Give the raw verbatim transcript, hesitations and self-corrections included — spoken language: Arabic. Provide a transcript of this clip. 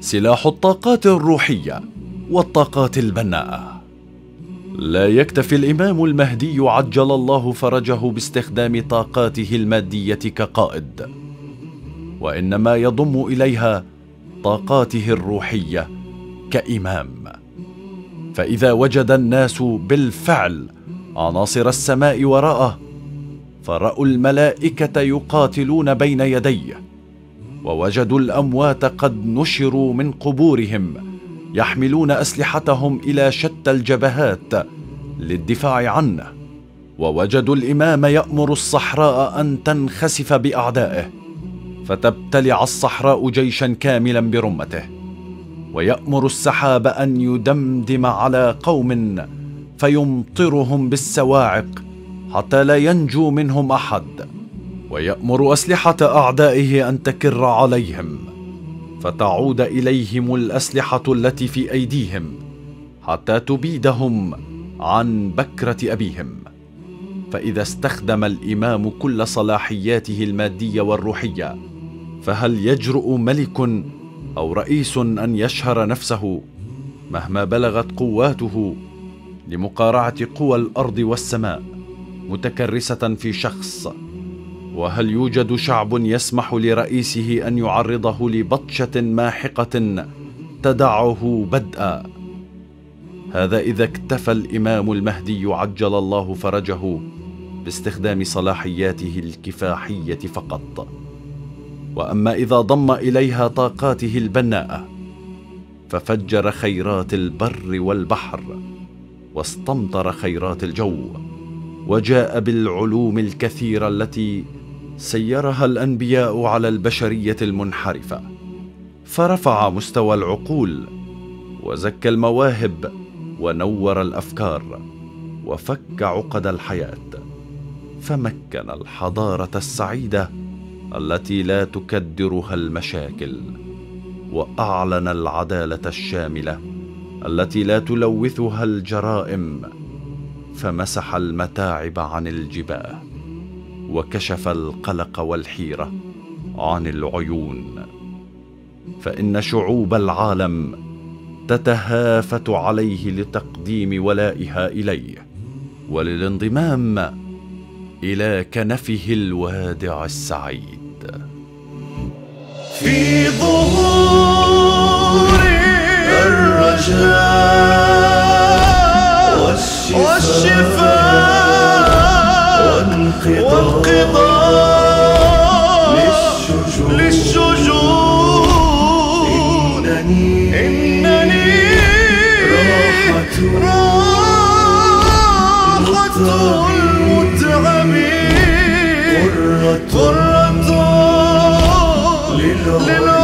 سلاح الطاقات الروحية والطاقات البناءة. لا يكتفي الإمام المهدي عجل الله فرجه باستخدام طاقاته المادية كقائد، وإنما يضم إليها طاقاته الروحية كإمام. فإذا وجد الناس بالفعل عناصر السماء وراءه، فرأوا الملائكة يقاتلون بين يديه، ووجدوا الأموات قد نشروا من قبورهم يحملون أسلحتهم إلى شتى الجبهات للدفاع عنه، ووجدوا الإمام يأمر الصحراء أن تنخسف بأعدائه فتبتلع الصحراء جيشا كاملا برمته، ويأمر السحاب أن يدمدم على قوم فيمطرهم بالسواعق حتى لا ينجو منهم أحد، ويأمر أسلحة أعدائه أن تكر عليهم فتعود إليهم الأسلحة التي في أيديهم حتى تبيدهم عن بكرة أبيهم. فإذا استخدم الإمام كل صلاحياته المادية والروحية، فهل يجرؤ ملك أو رئيس أن يشهر نفسه مهما بلغت قواته لمقارعة قوى الأرض والسماء متكرسة في شخص؟ وهل يوجد شعب يسمح لرئيسه أن يعرضه لبطشة ماحقة تدعه بدءا؟ هذا إذا اكتفى الإمام المهدي عجل الله فرجه باستخدام صلاحياته الكفاحية فقط. وأما إذا ضم إليها طاقاته البناءة، ففجر خيرات البر والبحر، واستمطر خيرات الجو، وجاء بالعلوم الكثيرة التي سيرها الأنبياء على البشرية المنحرفة، فرفع مستوى العقول وزكى المواهب ونور الأفكار وفك عقد الحياة، فمكن الحضارة السعيدة التي لا تكدرها المشاكل، وأعلن العدالة الشاملة التي لا تلوثها الجرائم، فمسح المتاعب عن الجباه وكشف القلق والحيرة عن العيون. فإن شعوب العالم تتهافت عليه لتقديم ولائها إليه وللانضمام إلى كنفه الوادع السعيد. في ظهور الرجاء والشفاء والانقضاء للشجون، إنني راحة المتعبين، قرة للعيون.